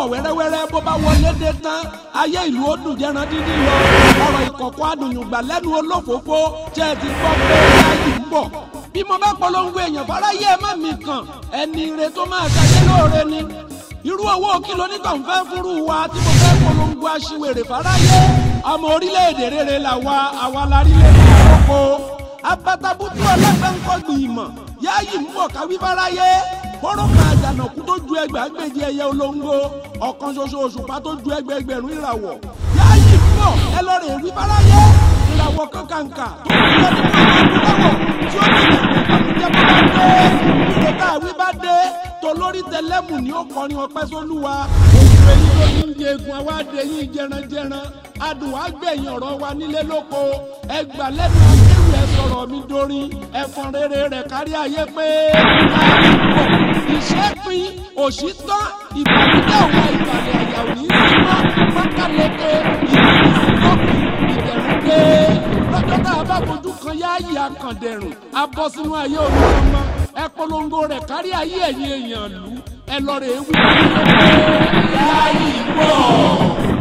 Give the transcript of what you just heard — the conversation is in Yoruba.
bọ̀ wẹ́rẹ́wẹ́rẹ́ bó bá wọlé dé tán ayé ìlú ó dùn jẹran dídí lọ ọ̀rọ̀ ìkọ̀kọ̀ adùnyùngbà lẹ́nu olófòófó jẹ́ ti gbọ́ pé láyé ń bọ̀ bí mo bá polongo èèyàn fáráyé ẹ má mi kàn ẹni ire tó máa ṣayé lóore ni irú owó kìlọ̀ nítàn fẹ́ fúrú wa tí mo fẹ́ polongo aṣiwèrè fáráyé ọmọ orílẹ̀-èdè rere làwa àwa la rí lè ní àkókò abatabutu ọlọ́gbẹ́ńkọ́gbìn ìmọ̀ yáàyè ń bọ̀ káwí fáráyé kóró kan àjànàkú tó ju ẹgbàágbèje ẹyẹ olóńgó ọ̀kan ṣoṣo òṣùpá tó ju ẹgbẹẹgbẹ̀rún ìràwọ̀ yáàyè ń bọ̀ ẹ lọ rè wí fáráyé ìràwọ̀ kankanka tó ń lọ nínú ìdúráwọ̀ tí ó ti lè kó ìjẹ́ bó bá dé ìrètà àwí bá dé tolórí tẹlẹ́mù ni ó kọrin ọpẹ́ sólúwa òṣù èyí tó ní ń jẹgun àwa dẹ̀yìn jẹranjẹran adùn wá gbẹ̀yìn ọ̀rọ̀ wa nílé lóko ẹgbà lẹ́nu akéwì ẹ sọ̀rọ̀ mi dorin ẹ̀fọn rere rẹ̀ kárí ayé pé ìṣẹ́pin òṣìṣán ìbànújẹ́ òun ìbàlẹ̀ àyà òní símọ́ pákáleke ìbànújẹ́ ìdẹ̀rùndé lọ́jọ́ tá a bá fojú kan yáàyè akàndẹ̀rùn a bọ́ sínú ayé olùkọ́mọ ẹ polongo rẹ̀ kárí ayé ẹ̀yin èèyàn lù ẹ lọ rè é wí. Yáàyè bọ̀.